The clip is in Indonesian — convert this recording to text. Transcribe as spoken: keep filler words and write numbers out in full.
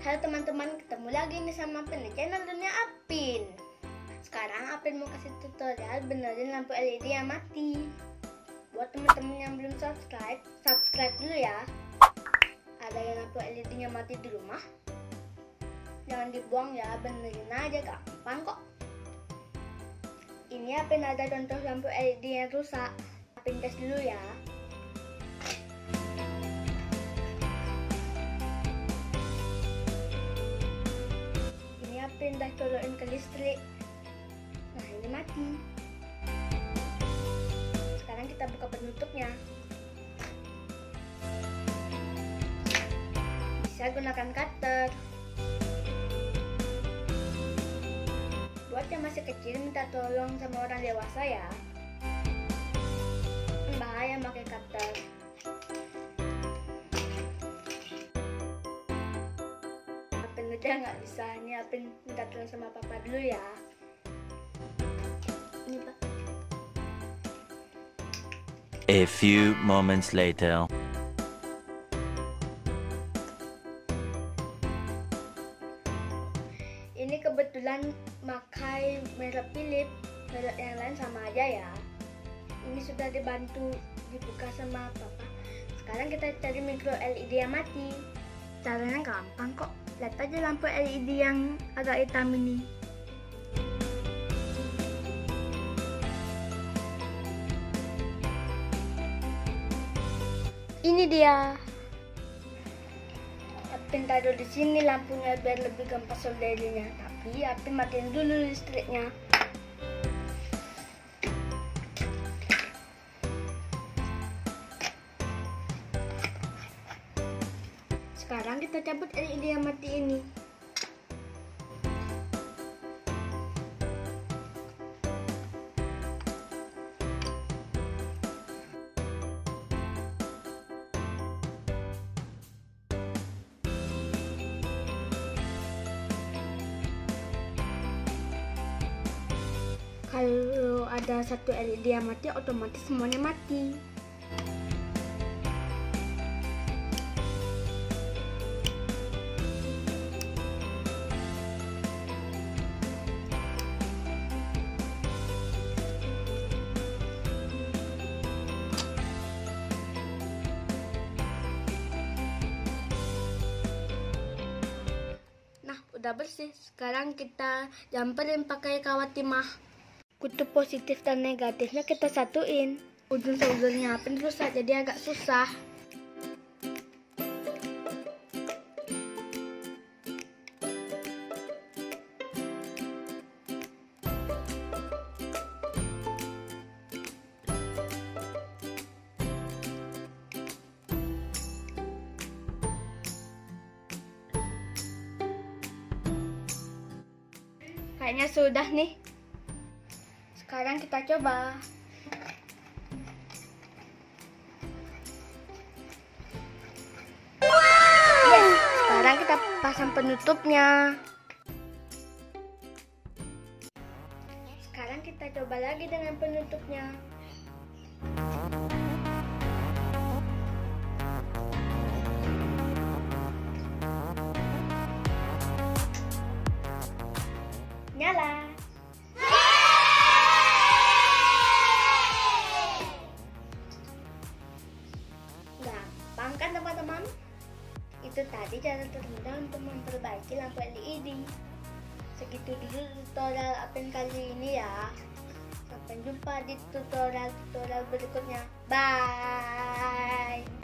Halo teman-teman, ketemu lagi nih sama Apin di channel Dunia Apin. Sekarang Apin mau kasih tutorial benerin lampu L E D yang mati. Buat teman-teman yang belum subscribe, subscribe dulu ya. Ada yang lampu L E D-nya mati di rumah, jangan dibuang ya, benerin aja, gampang kok. Ini Apin ada contoh lampu L E D yang rusak. Apin tes dulu ya. Apin dah colokin ke listrik. Nah, ini mati. Sekarang kita buka penutupnya. Bisa gunakan cutter. Buat yang masih kecil, minta tolong sama orang dewasa ya. Bahaya pakai cutter. Udah nggak bisa, ini Apin minta tolong sama papa dulu ya. Ini pak. A few moments later. Ini kebetulan pakai merek Philips, merek yang lain sama aja ya. Ini sudah dibantu dibuka sama papa. Sekarang kita cari mikro L E D yang mati. Caranya gampang kok. Lihat aja lampu L E D yang agak hitam ini. Ini dia. Apin taruh di sini lampunya biar lebih gampang solderinya. Tapi Apin matiin dulu listriknya. Sekarang kita cabut L E D yang mati ini. Kalau ada satu L E D yang mati, otomatis semuanya mati. Udah bersih. Sekarang kita jamperin pakai kawat timah. Kutub positif dan negatifnya kita satuin. Ujung soldernya Apin rusak, jadi agak susah. Kayaknya sudah nih. Sekarang kita coba. Yes, sekarang kita pasang penutupnya. Sekarang kita coba lagi dengan penutupnya. Nyala. Gampang kan teman-teman? Itu tadi cara termudah untuk memperbaiki lampu L E D. Segitu dulu tutorial Apin kali ini ya. Sampai jumpa di tutorial-tutorial berikutnya. Bye.